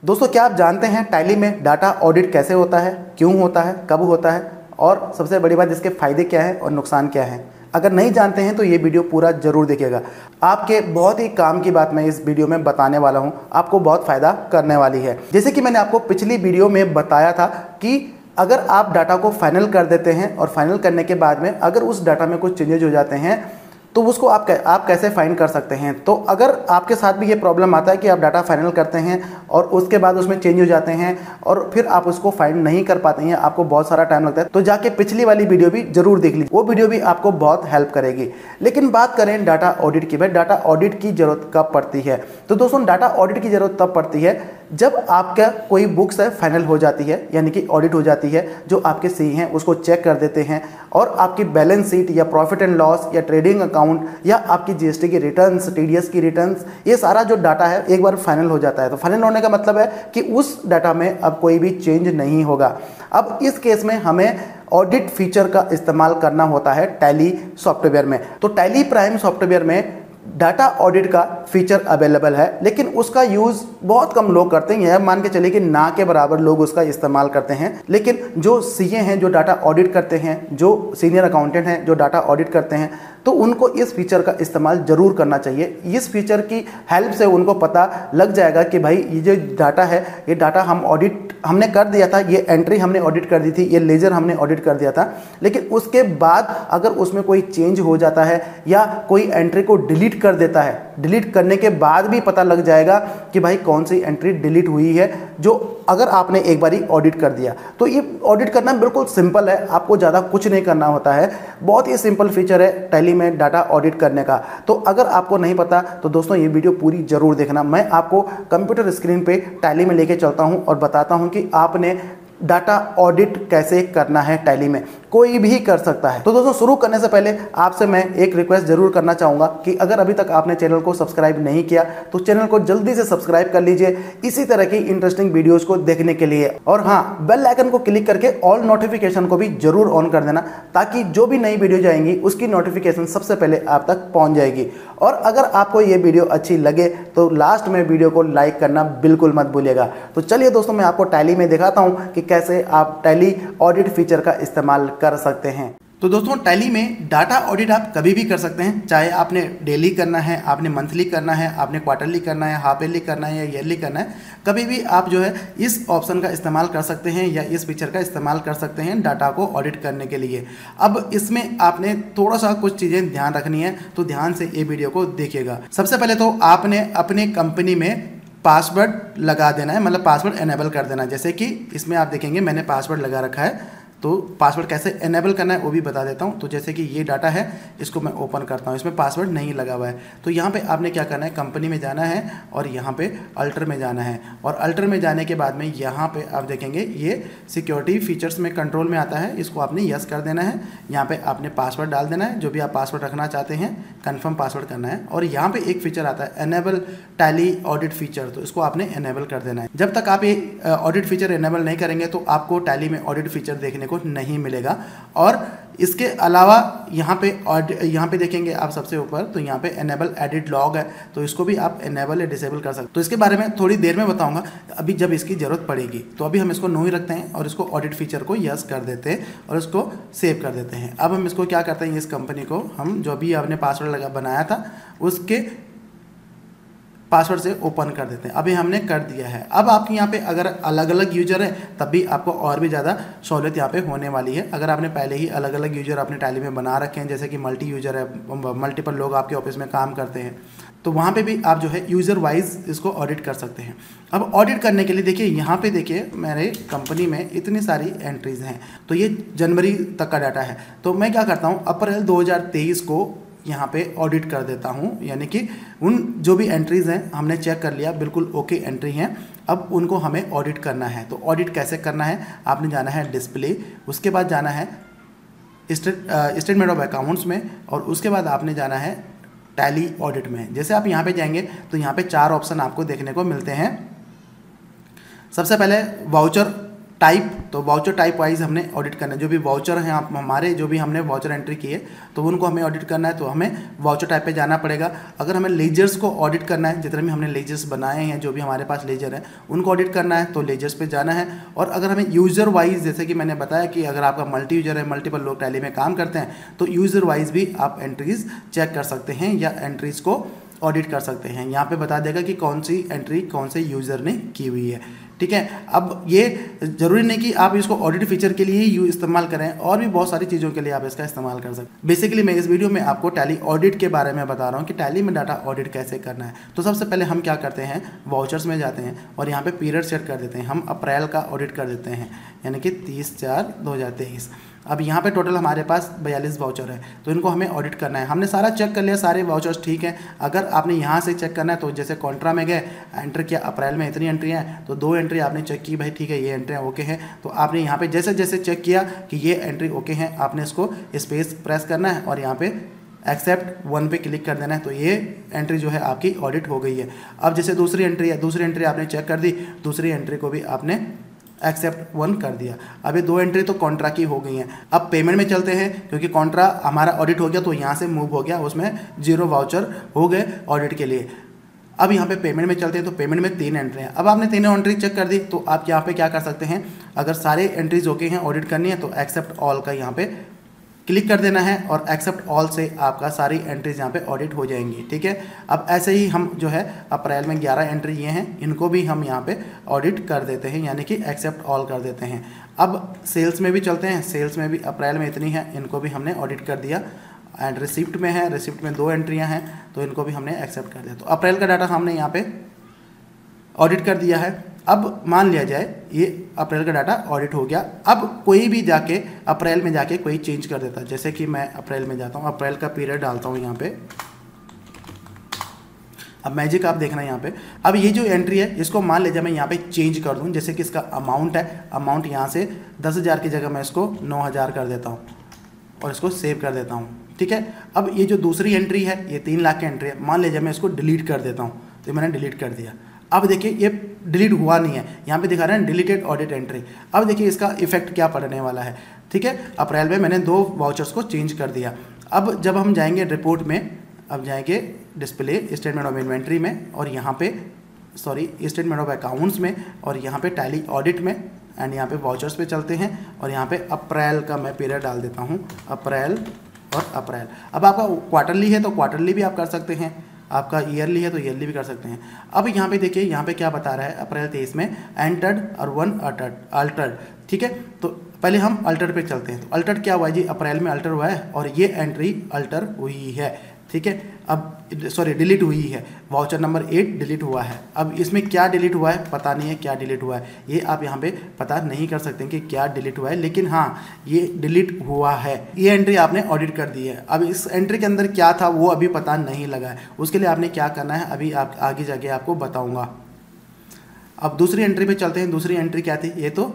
दोस्तों क्या आप जानते हैं टैली में डाटा ऑडिट कैसे होता है, क्यों होता है, कब होता है और सबसे बड़ी बात इसके फ़ायदे क्या है और नुकसान क्या है। अगर नहीं जानते हैं तो ये वीडियो पूरा ज़रूर देखिएगा। आपके बहुत ही काम की बात मैं इस वीडियो में बताने वाला हूँ, आपको बहुत फ़ायदा करने वाली है। जैसे कि मैंने आपको पिछली वीडियो में बताया था कि अगर आप डाटा को फाइनल कर देते हैं और फाइनल करने के बाद में अगर उस डाटा में कुछ चेंजेज हो जाते हैं तो उसको आप कैसे फाइंड कर सकते हैं। तो अगर आपके साथ भी ये प्रॉब्लम आता है कि आप डाटा फाइनल करते हैं और उसके बाद उसमें चेंज हो जाते हैं और फिर आप उसको फाइंड नहीं कर पाते हैं, आपको बहुत सारा टाइम लगता है, तो जाके पिछली वाली वीडियो भी जरूर देख लीजिए, वो वीडियो भी आपको बहुत हेल्प करेगी। लेकिन बात करें डाटा ऑडिट की, भाई डाटा ऑडिट की जरूरत कब पड़ती है। तो दोस्तों डाटा ऑडिट की जरूरत तब पड़ती है जब आपका कोई बुक्स है फाइनल हो जाती है, यानी कि ऑडिट हो जाती है, जो आपके सी हैं उसको चेक कर देते हैं और आपकी बैलेंस शीट या प्रॉफिट एंड लॉस या ट्रेडिंग अकाउंट या आपकी जीएसटी की रिटर्न्स, टीडीएस की रिटर्न्स, ये सारा जो डाटा है एक बार फाइनल हो जाता है। तो फाइनल होने का मतलब है कि उस डाटा में अब कोई भी चेंज नहीं होगा। अब इस केस में हमें ऑडिट फीचर का इस्तेमाल करना होता है टैली सॉफ्टवेयर में। तो टैली प्राइम सॉफ्टवेयर में डाटा ऑडिट का फीचर अवेलेबल है, लेकिन उसका यूज़ बहुत कम लोग करते हैं। यह मान के चलिए कि ना के बराबर लोग उसका इस्तेमाल करते हैं। लेकिन जो सीए हैं, जो डाटा ऑडिट करते हैं, जो सीनियर अकाउंटेंट हैं, जो डाटा ऑडिट करते हैं, तो उनको इस फीचर का इस्तेमाल ज़रूर करना चाहिए। इस फीचर की हेल्प से उनको पता लग जाएगा कि भाई ये जो डाटा है, ये डाटा हमने कर दिया था, ये एंट्री हमने ऑडिट कर दी थी, ये लेजर हमने ऑडिट कर दिया था, लेकिन उसके बाद अगर उसमें कोई चेंज हो जाता है या कोई एंट्री को डिलीट कर देता है, डिलीट करने के बाद भी पता लग जाएगा कि भाई कौन सी एंट्री डिलीट हुई है, जो अगर आपने एक बारी ऑडिट कर दिया। तो ये ऑडिट करना बिल्कुल सिंपल है, आपको ज़्यादा कुछ नहीं करना होता है। बहुत ही सिंपल फीचर है टैली में डाटा ऑडिट करने का। तो अगर आपको नहीं पता तो दोस्तों ये वीडियो पूरी जरूर देखना। मैं आपको कंप्यूटर स्क्रीन पे टैली में लेके चलता हूँ और बताता हूँ कि आपने डाटा ऑडिट कैसे करना है। टैली में कोई भी कर सकता है। तो दोस्तों शुरू करने से पहले आपसे मैं एक रिक्वेस्ट जरूर करना चाहूँगा कि अगर अभी तक आपने चैनल को सब्सक्राइब नहीं किया तो चैनल को जल्दी से सब्सक्राइब कर लीजिए इसी तरह की इंटरेस्टिंग वीडियोज़ को देखने के लिए। और हाँ, बेल आइकन को क्लिक करके ऑल नोटिफिकेशन को भी जरूर ऑन कर देना, ताकि जो भी नई वीडियो जाएंगी उसकी नोटिफिकेशन सबसे पहले आप तक पहुँच जाएगी। और अगर आपको ये वीडियो अच्छी लगे तो लास्ट में वीडियो को लाइक करना बिल्कुल मत भूलिएगा। तो चलिए दोस्तों मैं आपको टैली में दिखाता हूँ कि कैसे आप टैली ऑडिट फीचर का इस्तेमाल कर सकते हैं। तो दोस्तों टैली में डाटा ऑडिट आप कभी भी कर सकते हैं, चाहे आपने डेली करना है, आपने मंथली करना है, आपने क्वार्टरली करना है, हाफ ईयरली करना है या ईयरली करना है, कभी भी आप जो है इस ऑप्शन का इस्तेमाल कर सकते हैं या इस फीचर का इस्तेमाल कर सकते हैं डाटा को ऑडिट करने के लिए। अब इसमें आपने थोड़ा सा कुछ चीज़ें ध्यान रखनी है, तो ध्यान से ये वीडियो को देखिएगा। सबसे पहले तो आपने अपने कंपनी में पासवर्ड लगा देना है, मतलब पासवर्ड एनेबल कर देना है। जैसे कि इसमें आप देखेंगे मैंने पासवर्ड लगा रखा है, तो पासवर्ड कैसे एनेबल करना है वो भी बता देता हूँ। तो जैसे कि ये डाटा है, इसको मैं ओपन करता हूँ, इसमें पासवर्ड नहीं लगा हुआ है। तो यहाँ पे आपने क्या करना है, कंपनी में जाना है और यहाँ पे अल्टर में जाना है। और अल्टर में जाने के बाद में यहाँ पे आप देखेंगे ये सिक्योरिटी फीचर्स में कंट्रोल में आता है, इसको आपने यस कर देना है। यहाँ पे आपने पासवर्ड डाल देना है, जो भी आप पासवर्ड रखना चाहते हैं, कन्फर्म पासवर्ड करना है। और यहाँ पे एक फीचर आता है एनेबल टैली ऑडिट फीचर, तो इसको आपने एनेबल कर देना है। जब तक आप ये ऑडिट फीचर एनेबल नहीं करेंगे तो आपको टैली में ऑडिट फीचर देखने को नहीं मिलेगा। और इसके अलावा यहाँ पे देखेंगे आप सबसे ऊपर, तो यहाँ पे एनेबल एडिट लॉग है, तो इसको भी आप एनेबल या डिसेबल कर सकते। तो इसके बारे में थोड़ी देर में बताऊंगा, अभी जब इसकी जरूरत पड़ेगी। तो अभी हम इसको नो ही रखते हैं और इसको ऑडिट फीचर को यस कर देते हैं और इसको सेव कर देते हैं। अब हम इसको क्या करते हैं, इस कंपनी को हम जो भी आपने पासवर्ड बनाया था उसके पासवर्ड से ओपन कर देते हैं। अभी हमने कर दिया है। अब आपके यहाँ पे अगर अलग अलग यूजर है तब भी आपको और भी ज़्यादा सहूलियत यहाँ पे होने वाली है। अगर आपने पहले ही अलग अलग यूजर अपने टैली में बना रखे हैं, जैसे कि मल्टी यूजर है, मल्टीपल लोग आपके ऑफिस में काम करते हैं, तो वहाँ पे भी आप जो है यूज़र वाइज इसको ऑडिट कर सकते हैं। अब ऑडिट करने के लिए देखिए यहाँ पे देखिए मेरे कंपनी में इतनी सारी एंट्रीज़ हैं, तो ये जनवरी तक का डाटा है। तो मैं क्या करता हूँ, अप्रैल 2023 को यहाँ पे ऑडिट कर देता हूँ, यानी कि उन जो भी एंट्रीज़ हैं हमने चेक कर लिया, बिल्कुल ओके एंट्री हैं, अब उनको हमें ऑडिट करना है। तो ऑडिट कैसे करना है, आपने जाना है डिस्प्ले, उसके बाद जाना है स्टेटमेंट ऑफ अकाउंट्स में, और उसके बाद आपने जाना है टैली ऑडिट में। जैसे आप यहाँ पे जाएंगे तो यहाँ पे 4 ऑप्शन आपको देखने को मिलते हैं। सबसे पहले वाउचर टाइप, तो वाउचर टाइप वाइज हमने ऑडिट करना है। जो भी वाउचर हैं आप हमारे, जो भी हमने वाउचर एंट्री किए तो उनको हमें ऑडिट करना है, तो हमें वाउचर टाइप पे जाना पड़ेगा। अगर हमें लेजर्स को ऑडिट करना है, जितने भी हमने लेजर्स बनाए हैं, जो भी हमारे पास लेजर है उनको ऑडिट करना है तो लेजर्स पे जाना है। और अगर हमें यूज़र वाइज, जैसे कि मैंने बताया कि अगर आपका मल्टी यूज़र है, मल्टीपल लोग टैली में काम करते हैं, तो यूज़र वाइज भी आप एंट्रीज चेक कर सकते हैं या एंट्रीज को ऑडिट कर सकते हैं। यहाँ पे बता देगा कि कौन सी एंट्री कौन से यूज़र ने की हुई है, ठीक है। अब ये जरूरी नहीं कि आप इसको ऑडिट फीचर के लिए ही इस्तेमाल करें, और भी बहुत सारी चीज़ों के लिए आप इसका इस्तेमाल कर सकते हैं। बेसिकली मैं इस वीडियो में आपको टैली ऑडिट के बारे में बता रहा हूँ कि टैली में डाटा ऑडिट कैसे करना है। तो सबसे पहले हम क्या करते हैं, वाउचर्स में जाते हैं और यहाँ पे पीरियड सेट कर देते हैं। हम अप्रैल का ऑडिट कर देते हैं, यानी कि 30/4/2023। अब यहाँ पे टोटल हमारे पास 42 वाउचर है, तो इनको हमें ऑडिट करना है। हमने सारा चेक कर लिया, सारे वाउचर्स ठीक हैं। अगर आपने यहाँ से चेक करना है तो जैसे कॉन्ट्रा में गए, एंटर किया, अप्रैल में इतनी एंट्री हैं, तो 2 एंट्री आपने चेक की, भाई ठीक है ये एंट्रियाँ ओके हैं, तो आपने यहाँ पे जैसे जैसे चेक किया कि ये एंट्री ओके हैं, आपने इसको स्पेस प्रेस करना है और यहाँ पे एक्सेप्ट 1 पे क्लिक कर देना है, तो ये एंट्री जो है आपकी ऑडिट हो गई है। अब जैसे दूसरी एंट्री है, दूसरी एंट्री आपने चेक कर दी, दूसरी एंट्री को भी आपने एक्सेप्ट 1 कर दिया। अब ये 2 एंट्री तो कॉन्ट्रा की हो गई हैं। अब पेमेंट में चलते हैं, क्योंकि कॉन्ट्रा हमारा ऑडिट हो गया तो यहाँ से मूव हो गया, उसमें 0 वाउचर हो गए ऑडिट के लिए। अब यहाँ पे पेमेंट में चलते हैं, तो पेमेंट में 3 एंट्री हैं। अब आपने तीनों एंट्री चेक कर दी, तो आप यहाँ पे क्या कर सकते हैं, अगर सारे एंट्रीज ओके हैं, ऑडिट करनी है, तो एक्सेप्ट ऑल का यहाँ पे क्लिक कर देना है और एक्सेप्ट ऑल से आपका सारी एंट्रीज यहाँ पे ऑडिट हो जाएंगी, ठीक है। अब ऐसे ही हम जो है अप्रैल में 11 एंट्री ये हैं, इनको भी हम यहाँ पे ऑडिट कर देते हैं, यानी कि एक्सेप्ट ऑल कर देते हैं। अब सेल्स में भी चलते हैं, सेल्स में भी अप्रैल में इतनी है, इनको भी हमने ऑडिट कर दिया। एंड रिसिप्ट में है, रिसिप्ट में 2 एंट्रियाँ हैं, तो इनको भी हमने एक्सेप्ट कर दिया। तो अप्रैल का डाटा हमने यहाँ पे ऑडिट कर दिया है। अब मान लिया जाए ये अप्रैल का डाटा ऑडिट हो गया। अब कोई भी जाके अप्रैल में जाके कोई चेंज कर देता है, जैसे कि मैं अप्रैल में जाता हूँ, अप्रैल का पीरियड डालता हूँ यहाँ पे। अब मैजिक आप देखना यहाँ पे, अब ये जो एंट्री है इसको मान लीजिए मैं यहाँ पे चेंज कर दूँ, जैसे कि इसका अमाउंट है, अमाउंट यहाँ से 10,000 की जगह मैं इसको 9,000 कर देता हूँ और इसको सेव कर देता हूँ, ठीक है। अब ये जो दूसरी एंट्री है, ये 3 लाख की एंट्री है, मान लीजिए मैं इसको डिलीट कर देता हूँ, तो मैंने डिलीट कर दिया। अब देखिए ये डिलीट हुआ नहीं है, यहाँ पे दिखा रहे हैं डिलीटेड ऑडिट एंट्री। अब देखिए इसका इफेक्ट क्या पड़ने वाला है, ठीक है। अप्रैल में मैंने 2 वाउचर्स को चेंज कर दिया। अब जब हम जाएंगे रिपोर्ट में, अब जाएंगे डिस्प्ले स्टेटमेंट ऑफ इन्वेंट्री में, और यहाँ पे स्टेटमेंट ऑफ अकाउंट्स में, और यहाँ पे टैली ऑडिट में, एंड यहाँ पे वाउचर्स पे चलते हैं और यहाँ पे अप्रैल का मैं पीरियड डाल देता हूँ, अप्रैल और अप्रैल। अब आपका क्वार्टरली है तो क्वार्टरली भी आप कर सकते हैं, आपका ईयरली है तो ईयरली भी कर सकते हैं। अब यहाँ पे देखिए, यहाँ पे क्या बता रहा है, अप्रैल 23 में एंटर्ड और 1 अल्टर्ड, ठीक है। तो पहले हम अल्टर पे चलते हैं। तो अल्टर क्या हुआ है जी, अप्रैल में अल्टर हुआ है और ये एंट्री अल्टर हुई है, ठीक है। अब डिलीट हुई है, वाउचर नंबर 8 डिलीट हुआ है। अब इसमें क्या डिलीट हुआ है पता नहीं है, क्या डिलीट हुआ है ये आप यहाँ पे पता नहीं कर सकते कि क्या डिलीट हुआ है, लेकिन हाँ ये डिलीट हुआ है। ये एंट्री आपने ऑडिट कर दी है। अब इस एंट्री के अंदर क्या था वो अभी पता नहीं लगा है, उसके लिए आपने क्या करना है अभी आप आगे जाके आपको बताऊँगा। अब दूसरी एंट्री पे चलते हैं। दूसरी एंट्री क्या थी, ये तो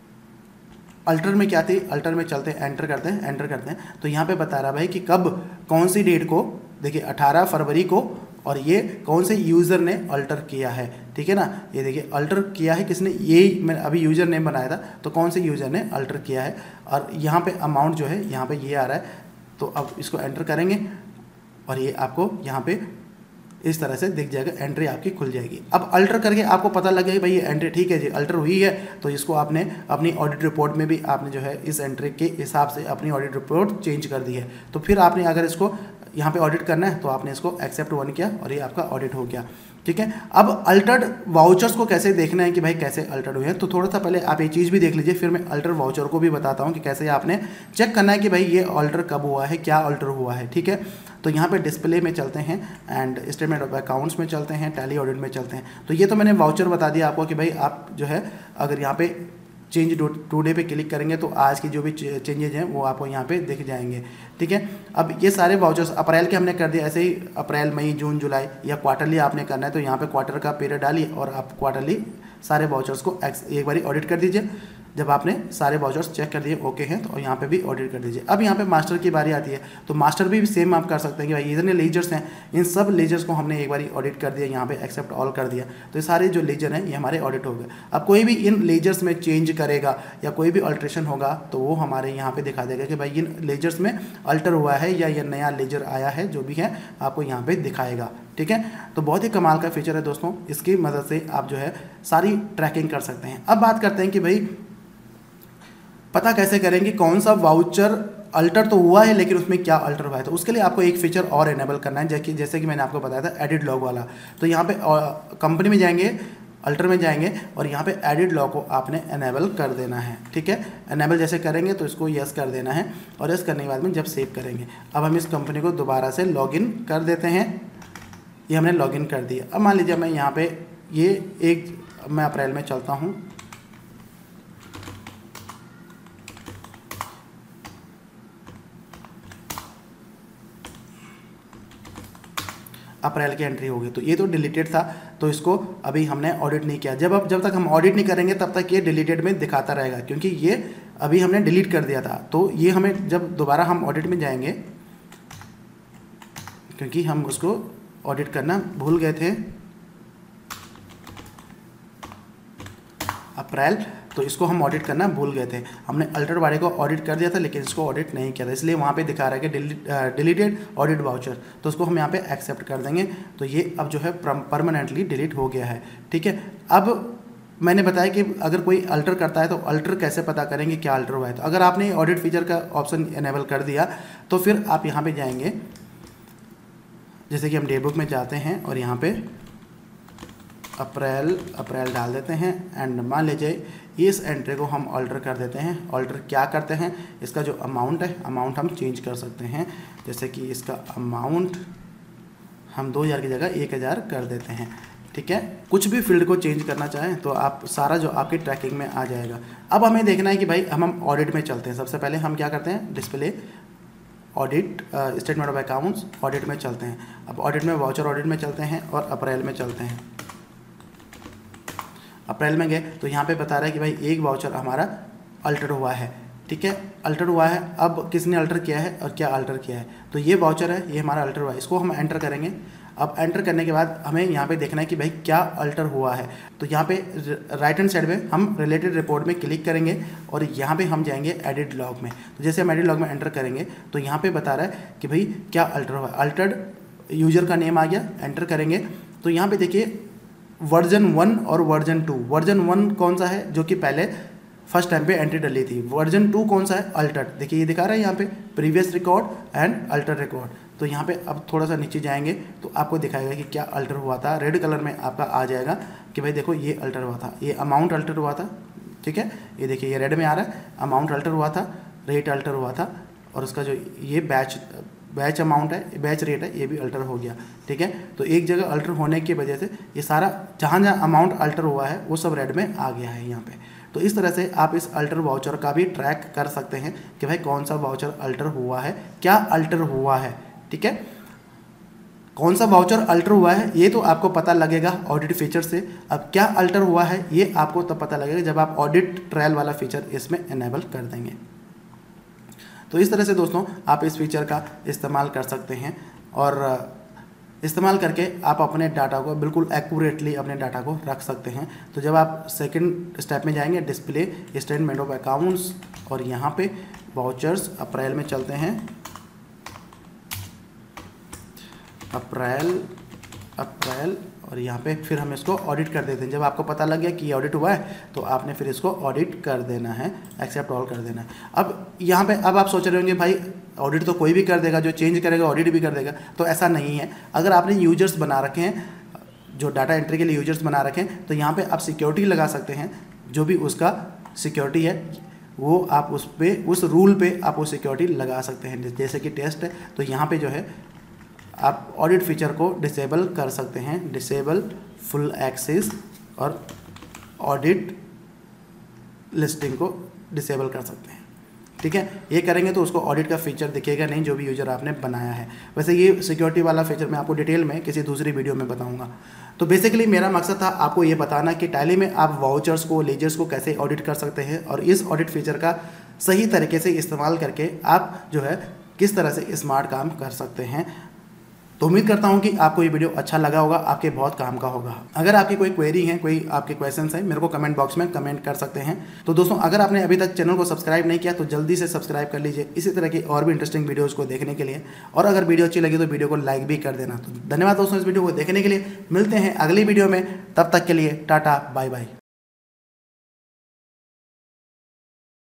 अल्टर में क्या थी, अल्टर में चलते हैं, एंटर करते हैं। तो यहाँ पे बता रहा भाई कि कब, कौन सी डेट को, देखिए 18 फरवरी को, और ये कौन से यूज़र ने अल्टर किया है, ठीक है ना। ये देखिए अल्टर किया है किसने, ये मैंने अभी यूज़र नेम बनाया था, तो कौन से यूज़र ने अल्टर किया है। और यहाँ पे अमाउंट जो है यहाँ पे ये आ रहा है, तो अब इसको एंटर करेंगे और ये आपको यहाँ पे इस तरह से दिख जाएगा, एंट्री आपकी खुल जाएगी। अब अल्टर करके आपको पता लगेगा भाई ये एंट्री ठीक है जी, अल्टर हुई है, तो इसको आपने अपनी ऑडिट रिपोर्ट में भी आपने जो है इस एंट्री के हिसाब से अपनी ऑडिट रिपोर्ट चेंज कर दी है। तो फिर आपने अगर इसको यहाँ पे ऑडिट करना है तो आपने इसको एक्सेप्ट 1 किया और ये आपका ऑडिट हो गया, ठीक है। अब अल्टर्ड वाउचर्स को कैसे देखना है कि भाई कैसे अल्टर्ड हुए हैं, तो थोड़ा सा पहले आप ये चीज़ भी देख लीजिए, फिर मैं अल्टर वाउचर को भी बताता हूँ कि कैसे आपने चेक करना है कि भाई ये अल्टर कब हुआ है, क्या अल्टर हुआ है, ठीक है। तो यहाँ पे डिस्प्ले में चलते हैं एंड स्टेटमेंट ऑफ अकाउंट्स में चलते हैं, टैली ऑडिट में चलते हैं। तो ये तो मैंने वाउचर बता दिया आपको कि भाई आप जो है अगर यहाँ पे चेंज टुडे पे क्लिक करेंगे तो आज की जो भी चेंजेज हैं वो आपको यहाँ पे दिख जाएंगे, ठीक है। अब ये सारे वाउचर्स अप्रैल के हमने कर दिया, ऐसे ही अप्रैल, मई, जून, जुलाई या क्वार्टरली आपने करना है तो यहाँ पे क्वार्टर का पीरियड डालिए और आप क्वार्टरली सारे वाउचर्स को एक बारी ऑडिट कर दीजिए। जब आपने सारे वाउचर्स चेक कर दिए ओके हैं तो यहाँ पे भी ऑडिट कर दीजिए। अब यहाँ पे मास्टर की बारी आती है, तो मास्टर भी सेम आप कर सकते हैं कि भाई इतने लेजर्स हैं, इन सब लेजर्स को हमने एक बार ऑडिट कर दिया, यहाँ पे एक्सेप्ट ऑल कर दिया, तो ये सारे जो लेजर हैं ये हमारे ऑडिट हो गए। अब कोई भी इन लेजर्स में चेंज करेगा या कोई भी अल्ट्रेशन होगा तो वो हमारे यहाँ पे दिखा देगा कि भाई इन लेजर्स में अल्टर हुआ है या ये नया लेजर आया है, जो भी है आपको यहाँ पे दिखाएगा। ठीक है, तो बहुत ही कमाल का फीचर है दोस्तों, इसकी मदद से आप जो है सारी ट्रैकिंग कर सकते हैं। अब बात करते हैं कि भाई पता कैसे करेंगे कौन सा वाउचर अल्टर तो हुआ है लेकिन उसमें क्या अल्टर हुआ है। तो उसके लिए आपको एक फीचर और इनेबल करना है, जैसे कि मैंने आपको बताया था एडिट लॉग वाला। तो यहाँ पे कंपनी में जाएंगे, अल्टर में जाएंगे और यहाँ पे एडिट लॉग को आपने इनेबल कर देना है। ठीक है, इनेबल जैसे करेंगे तो इसको यस कर देना है और यस करने के बाद में जब सेव करेंगे, अब हम इस कंपनी को दोबारा से लॉगिन कर देते हैं। ये हमने लॉगिन कर दिया। अब मान लीजिए मैं यहाँ पे मैं अप्रैल में चलता हूँ, अप्रैल की एंट्री होगी, तो ये तो डिलीटेड था, तो इसको अभी हमने ऑडिट नहीं किया। जब तक हम ऑडिट नहीं करेंगे तब तक ये डिलीटेड में दिखाता रहेगा, क्योंकि ये अभी हमने डिलीट कर दिया था। तो ये हमें जब दोबारा हम ऑडिट में जाएंगे, क्योंकि हम उसको ऑडिट करना भूल गए थे अप्रैल, तो इसको हम ऑडिट करना भूल गए थे। हमने अल्टर वाले को ऑडिट कर दिया था लेकिन इसको ऑडिट नहीं किया था, इसलिए वहाँ पे दिखा रहा है कि डिलीटेड ऑडिट वाउचर, तो उसको हम यहाँ पे एक्सेप्ट कर देंगे। तो ये अब जो है परमानेंटली डिलीट हो गया है। ठीक है, अब मैंने बताया कि अगर कोई अल्टर करता है तो अल्टर कैसे पता करेंगे क्या अल्टर हुआ है। तो अगर आपने ऑडिट फीचर का ऑप्शन इनेबल कर दिया तो फिर आप यहाँ पर जाएंगे, जैसे कि हम डे बुक में जाते हैं और यहाँ पे अप्रैल डाल देते हैं एंड मान लीजिए इस एंट्री को हम ऑल्टर कर देते हैं। ऑल्टर क्या करते हैं, इसका जो अमाउंट है, अमाउंट हम चेंज कर सकते हैं, जैसे कि इसका अमाउंट हम 2000 की जगह 1000 कर देते हैं। ठीक है, कुछ भी फील्ड को चेंज करना चाहें तो आप सारा जो आपकी ट्रैकिंग में आ जाएगा। अब हमें देखना है कि भाई हम ऑडिट में चलते हैं। सबसे पहले हम क्या करते हैं, display audit statement of accounts audit में चलते हैं। अब ऑडिट में वाउचर ऑडिट में चलते हैं और अप्रैल में चलते हैं। अप्रैल में गए तो यहाँ पे बता रहा है कि भाई एक वाउचर हमारा अल्टर हुआ है। ठीक है, अल्टर हुआ है। अब किसने अल्टर किया है और क्या अल्टर किया है, तो ये वाउचर है, ये हमारा अल्टर हुआ है, इसको हम एंटर करेंगे। अब एंटर करने के बाद हमें यहाँ पे देखना है कि भाई क्या अल्टर हुआ है। तो यहाँ पे राइट हैंड साइड में हम रिलेटेड रिपोर्ट में क्लिक करेंगे और यहाँ पे हम जाएंगे एडिट लॉग में। तो जैसे हम एडिट लॉग में एंटर करेंगे तो यहाँ पे बता रहा है कि भाई क्या अल्टर हुआ है। अल्टर्ड यूजर का नेम आ गया, एंटर करेंगे तो यहाँ पे देखिए वर्जन 1 और वर्जन 2। वर्जन 1 कौन सा है, जो कि पहले फर्स्ट टाइम पे एंट्री डली थी। वर्जन 2 कौन सा है, अल्टर्ड। देखिए ये दिखा रहा है यहाँ पे previous record and alter record. तो यहाँ पे अब थोड़ा सा नीचे जाएंगे तो आपको दिखाएगा कि क्या अल्टर हुआ था। रेड कलर में आपका आ जाएगा कि भाई देखो ये अल्टर हुआ था, ये अमाउंट अल्टर हुआ था। ठीक है, ये देखिए ये रेड में आ रहा है, अमाउंट अल्टर हुआ था, रेट अल्टर हुआ था और उसका जो ये बैच अमाउंट है, बैच रेट है, ये भी अल्टर हो गया। ठीक है, तो एक जगह अल्टर होने की वजह से ये सारा जहाँ अमाउंट अल्टर हुआ है वो सब रेड में आ गया है यहाँ पे। तो इस तरह से आप इस अल्टर वाउचर का भी ट्रैक कर सकते हैं कि भाई कौन सा वाउचर अल्टर हुआ है, क्या अल्टर हुआ है। ठीक है, कौन सा वाउचर अल्टर हुआ है ये तो आपको पता लगेगा ऑडिट फीचर से। अब क्या अल्टर हुआ है ये आपको तब पता लगेगा जब आप ऑडिट ट्रायल वाला फीचर इसमें इनेबल कर देंगे। तो इस तरह से दोस्तों आप इस फीचर का इस्तेमाल कर सकते हैं और इस्तेमाल करके आप अपने डाटा को बिल्कुल एक्यूरेटली अपने डाटा को रख सकते हैं। तो जब आप सेकंड स्टेप में जाएंगे, डिस्प्ले स्टेटमेंट ऑफ अकाउंट्स और यहाँ पे वाउचर्स अप्रैल में चलते हैं, अप्रैल और यहाँ पे फिर हम इसको ऑडिट कर देते हैं। जब आपको पता लग गया कि ये ऑडिट हुआ है तो आपने फिर इसको ऑडिट कर देना है, एक्सेप्ट ऑल कर देना है। अब यहाँ पे अब आप सोच रहे होंगे भाई ऑडिट तो कोई भी कर देगा, जो चेंज करेगा ऑडिट भी कर देगा। तो ऐसा नहीं है। अगर आपने यूजर्स बना रखे हैं, जो डाटा एंट्री के लिए यूजर्स बना रखे हैं, तो यहाँ पर आप सिक्योरिटी लगा सकते हैं। जो भी उसका सिक्योरिटी है वो आप उस रूल पर आप वो सिक्योरिटी लगा सकते हैं। जैसे कि टेस्ट है तो यहाँ पर जो है आप ऑडिट फीचर को डिसेबल कर सकते हैं, डिसेबल फुल एक्सेस, और ऑडिट लिस्टिंग को डिसेबल कर सकते हैं। ठीक है। ये करेंगे तो उसको ऑडिट का फीचर दिखेगा नहीं जो भी यूज़र आपने बनाया है। वैसे ये सिक्योरिटी वाला फीचर मैं आपको डिटेल में किसी दूसरी वीडियो में बताऊंगा। तो बेसिकली मेरा मकसद था आपको ये बताना कि टैली में आप वाउचर्स को, लेजर्स को कैसे ऑडिट कर सकते हैं और इस ऑडिट फीचर का सही तरीके से इस्तेमाल करके आप जो है किस तरह से स्मार्ट काम कर सकते हैं। तो उम्मीद करता हूं कि आपको ये वीडियो अच्छा लगा होगा, आपके बहुत काम का होगा। अगर आपकी कोई क्वेरी है, कोई आपके क्वेश्चंस हैं, मेरे को कमेंट बॉक्स में कमेंट कर सकते हैं। तो दोस्तों, अगर आपने अभी तक चैनल को सब्सक्राइब नहीं किया तो जल्दी से सब्सक्राइब कर लीजिए इसी तरह की और भी इंटरेस्टिंग वीडियोज़ को देखने के लिए। और अगर वीडियो अच्छी लगी तो वीडियो को लाइक भी कर देना। तो धन्यवाद दोस्तों इस वीडियो को देखने के लिए। मिलते हैं अगली वीडियो में, तब तक के लिए टाटा बाय बाय।